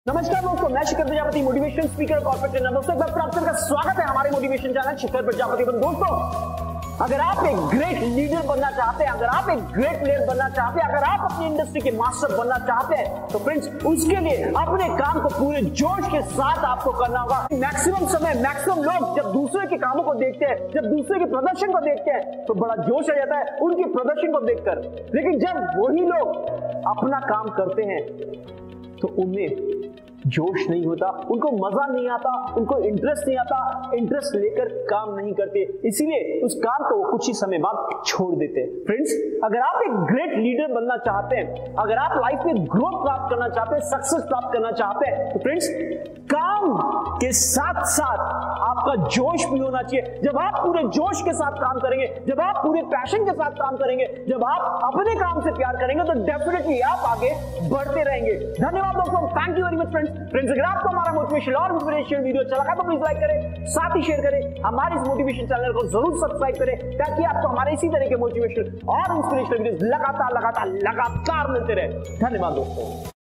नमस्कार दोस्तों, मैं Shikhar Prajapati, motivation speaker, corporate trainer. दोस्तों, एक बार फिर आप सबका स्वागत है हमारे मोटिवेशन चैनल शिखर प्रजापति पर। दोस्तों, अगर आप एक ग्रेट लीडर बनना चाहते हैं, अगर आप एक ग्रेट प्लेयर बनना चाहते हैं, अगर आप अपनी इंडस्ट्री के मास्टर बनना चाहते हैं, तो फ्रेंड्स उसके लिए अपने काम को पूरे जोश के साथ आपको करना होगा। मैक्सिमम समय, मैक्सिमम लोग जब दूसरे के कामों को देखते हैं, जब दूसरे के प्रदर्शन को देखते हैं, तो बड़ा जोश आ जाता है उनके प्रदर्शन को देखकर। लेकिन जब वही लोग अपना काम करते हैं तो उनमें जोश नहीं होता, उनको मजा नहीं आता, उनको इंटरेस्ट नहीं आता, इंटरेस्ट लेकर काम नहीं करते, इसीलिए उस काम को वो कुछ ही समय बाद छोड़ देते हैं। फ्रेंड्स, अगर आप एक ग्रेट लीडर बनना चाहते हैं, अगर आप लाइफ में ग्रोथ प्राप्त करना चाहते हैं, सक्सेस प्राप्त करना चाहते हैं, तो फ्रेंड्स काम के साथ साथ आपका जोश भी होना चाहिए। जब आप पूरे जोश के साथ काम करेंगे, जब आप पूरे पैशन के साथ काम करेंगे, जब आप अपने काम से प्यार करेंगे, तो डेफिनेटली आप आगे बढ़ते रहेंगे। धन्यवाद दोस्तों, thank you very much friends. अगर आपको हमारा मोटिवेशन और इंस्पिरेशन वीडियो अच्छा लगा तो प्लीज लाइक करें, साथ ही शेयर करें। हमारे इस मोटिवेशन चैनल को जरूर सब्सक्राइब करें, ताकि आपको हमारे इसी तरह के मोटिवेशन और इंस्पिरेशनल वीडियोस लगातार मिलते रहे। धन्यवाद दोस्तों।